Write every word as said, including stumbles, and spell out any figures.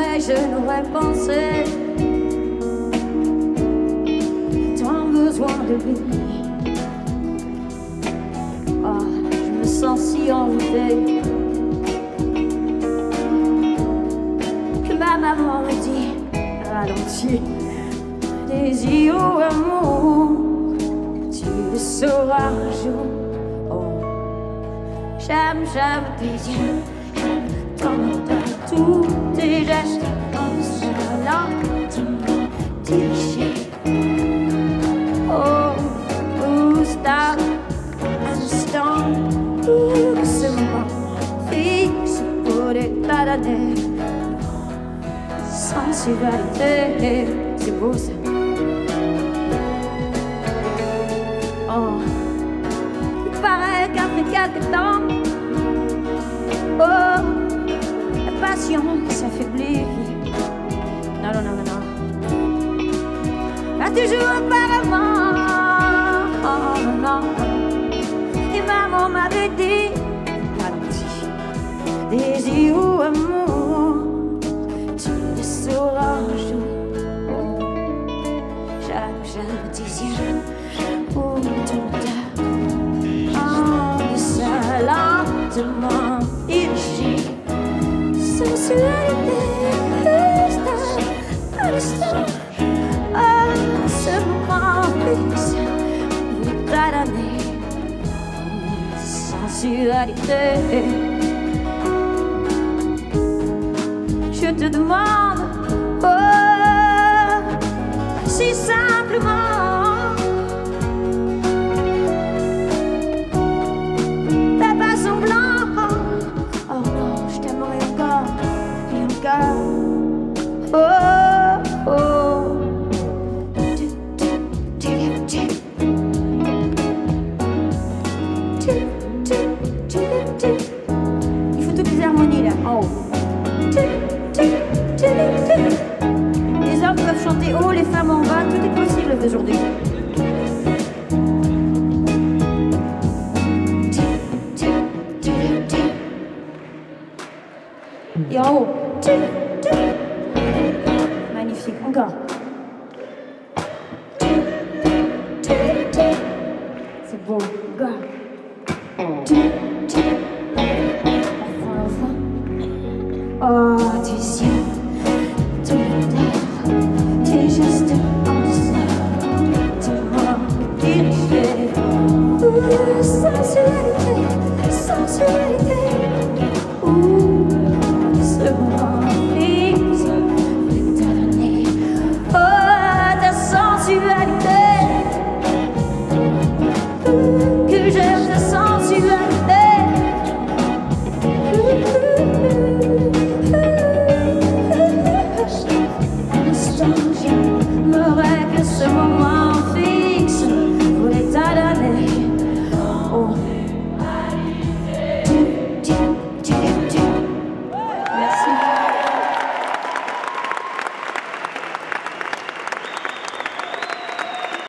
jamais je n'aurais pensé tant besoin de lui. Oh, je me sens si envoûtée que ma maman me dit ralentis, désir ou amour, tu le sauras un jour. Oh, j'aime, j'aime tes yeux, j'aime tous tes gestes, comme cela tu me dirige. Oh, who's that instant, où que ce moment fixe pour des tas d'années. Sensualité, c'est beau ça. Oh, il paraît qu'après quelque temps, oh, la passion s'affaiblit. Non, non, non, non, non. Pas toujours apparemment. Oh, non, non. Et maman m'avait dit, ralentis, désir ou amour, tu le sauras un jour. Oh, j'aime, j'aime tes yeux, pour tout à en ça lentement, il gît. Sensualité, instant, à l'instant, à ce moment fixe, vous pas d'année. Sensualité, je te demande, oh, si simplement, fais pas semblant. Oh non, je t'aimerai encore et encore. Oh, oh. Tu, tu, tu, tu. Tu, tu, tu, tu. Il faut toutes les harmonies là, en haut. Tu, tu, tu, tu. Les hommes peuvent chanter haut, les femmes en bas, tout est possible aujourd'hui. Et en haut, tu, tu. Magnifique, encore. Tu, tu, tu. C'est beau, encore.